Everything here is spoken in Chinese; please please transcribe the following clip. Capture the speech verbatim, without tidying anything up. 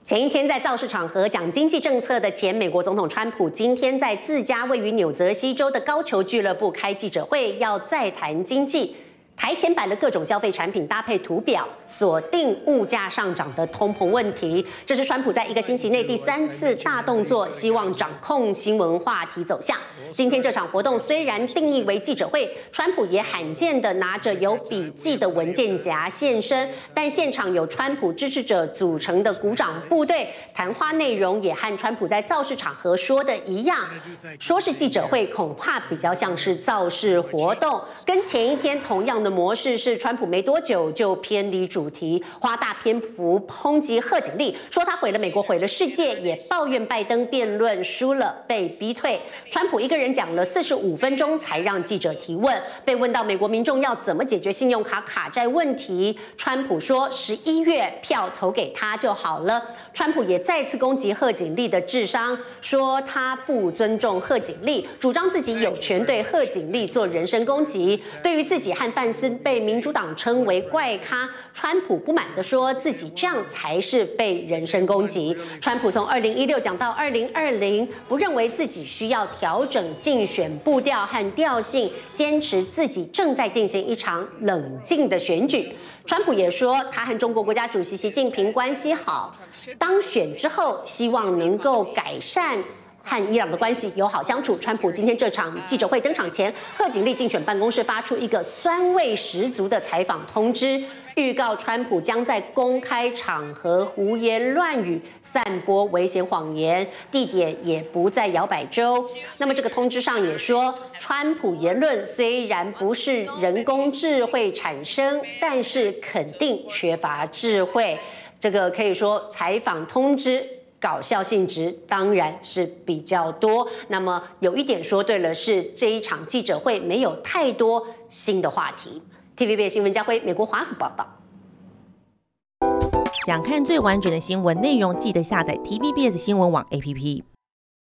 前一天在造势场合讲经济政策的前美国总统川普，今天在自家位于纽泽西州的高球俱乐部开记者会，要再谈经济。台前摆了各种消费产品搭配图表，锁定物价上涨的通膨问题。这是川普在一个星期内第三次大动作，希望掌控新闻话题走向。今天这场活动虽然定义为记者会，川普也罕见的拿着有笔记的文件夹现身，但现场有川普支持者组成的鼓掌部队，谈话内容也和川普在造势场合说的一样，说是记者会，恐怕比较像是造势活动，跟前一天同样的模式是，川普没多久就偏离主题，花大篇幅抨击贺锦丽，说他毁了美国，毁了世界，也抱怨拜登辩论输了，被逼退。川普一个人讲了四十五分钟才让记者提问，被问到美国民众要怎么解决信用卡卡债问题，川普说十一月票投给他就好了。川普也再次攻击贺锦丽的智商，说他不尊重贺锦丽，主张自己有权对贺锦丽做人身攻击。对于自己和范斯被民主党称为怪咖，川普不满地说自己这样才是被人身攻击。川普从二零一六讲到二零二零，不认为自己需要调整竞选步调和调性，坚持自己正在进行一场冷静的选举。川普也说，他和中国国家主席习近平关系好，当选之后希望能够改善和伊朗的关系友好相处。川普今天这场记者会登场前，贺锦丽竞选办公室发出一个酸味十足的采访通知，预告川普将在公开场合胡言乱语、散播危险谎言，地点也不在摇摆州。那么这个通知上也说，川普言论虽然不是人工智慧产生，但是肯定缺乏智慧。这个可以说采访通知搞笑性质当然是比较多。那么有一点说对了，是这一场记者会没有太多新的话题。T V B 新闻家辉，美国华府报道。 想看最完整的新闻内容，记得下载 T V B S 新闻网 A P P。